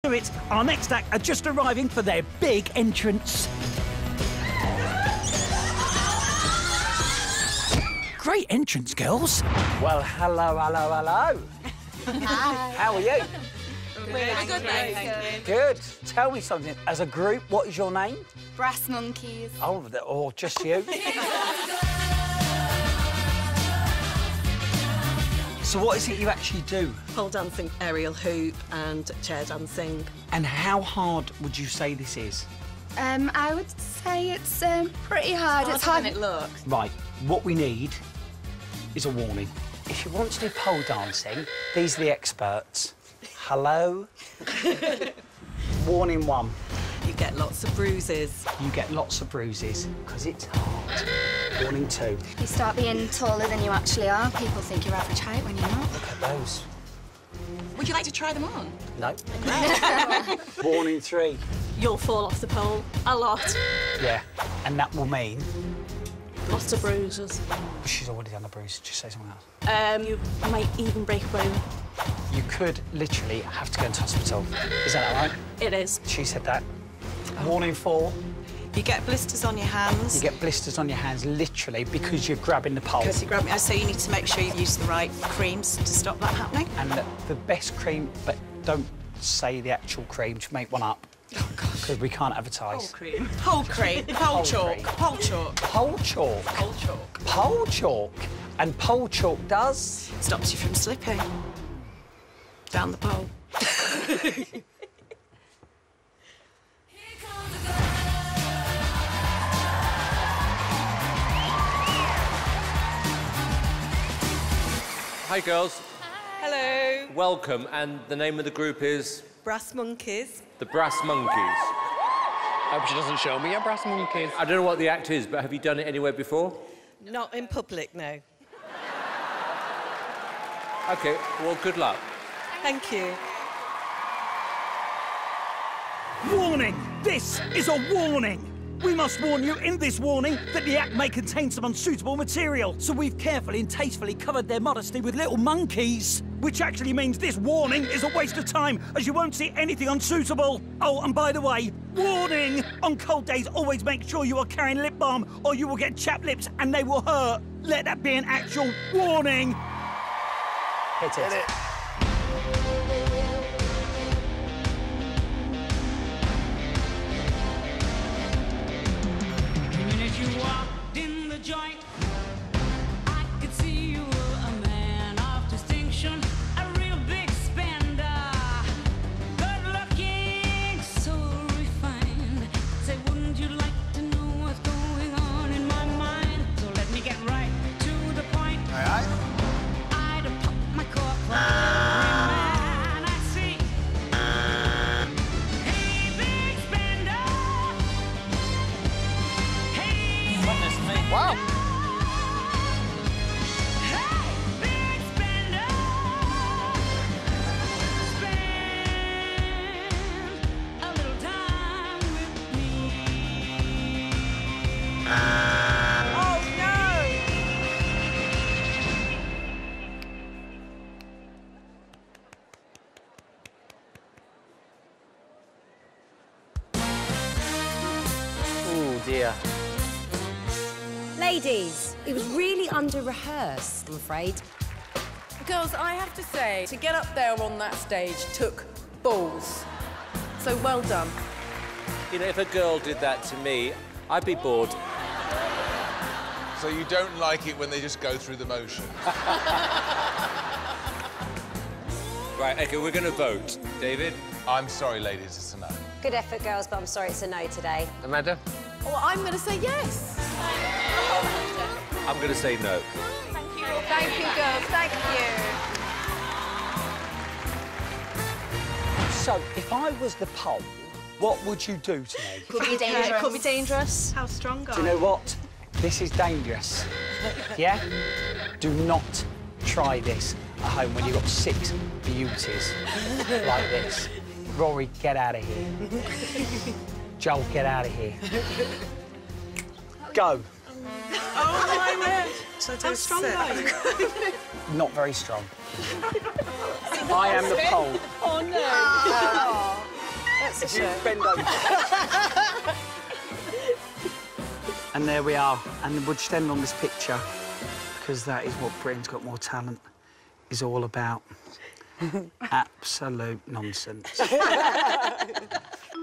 Do it. Our next act are just arriving for their big entrance. Great entrance, girls. Well, hello. Hi. How are you? Good, thank you. Good. Tell me something. As a group, what is your name? Brass Monkeys. Oh, just you? So what is it you actually do? Pole dancing, aerial hoop and chair dancing. And how hard would you say this is? I would say it's pretty hard. It's Harder hard. than it looks. Right, what we need is a warning. If you want to do pole dancing, these are the experts. Hello? Warning 1. You get lots of bruises. You get lots of bruises, because it's hard. Warning 2. You start being taller than you actually are. People think you're average height when you're not. Look at those. Would you like to try them on? No. Warning 3. You'll fall off the pole a lot. Yeah, and that will mean... Lots of bruises. She's already done the bruise. Just say something else. You might even break a bone. You could literally have to go into hospital. Is that all right? It is. She said that. Warning 4. You get blisters on your hands. You get blisters on your hands, literally, because you're grabbing the pole. Because you grab me. So you need to make sure you use the right creams to stop that happening. And the best cream, but don't say the actual cream, to make one up. Oh, gosh. Because we can't advertise. Whole cream. Whole cream. Pole chalk. cream. Pole chalk. Pole chalk. Pole chalk. Pole chalk. And pole chalk does... Stops you from slipping. Down the pole. Hi, girls. Hello. Welcome, and the name of the group is? Brass Monkeys. The Brass Monkeys. Hope she doesn't show me a Brass Monkeys. I don't know what the act is, but have you done it anywhere before? Not in public, no. OK, well, good luck. Thank you. Warning! This is a warning! We must warn you in this warning that the act may contain some unsuitable material, so we've carefully and tastefully covered their modesty with little monkeys, which actually means this warning is a waste of time, as you won't see anything unsuitable. Oh, and by the way, warning! On cold days, always make sure you are carrying lip balm, or you will get chapped lips and they will hurt. Let that be an actual warning. Hit it. Hit it. Wow. Oh, dear. Ladies, it was really under-rehearsed, I'm afraid. Girls, I have to say, to get up there on that stage took balls. So well done. You know, if a girl did that to me, I'd be bored. So you don't like it when they just go through the motion? Right, OK, we're going to vote. David? I'm sorry, ladies, it's a no. Good effort, girls, but I'm sorry it's a no today. Amanda? Well, I'm going to say yes. I'm going to say no. Thank you. Thank you, girls. Thank you. So, if I was the pole, what would you do to me? Could be dangerous. Could be dangerous. How strong are Do you know what? This is dangerous. Yeah? Do not try this at home when you've got 6 beauties like this. Rory, get out of here. Joel, get out of here. Go. Oh, my word. How strong are you? Not very strong. I am the pole. Oh, no. That's a shirt. Bend over. And there we are. And we'll just end on this picture, because that is what Britain's Got More Talent is all about. Absolute nonsense.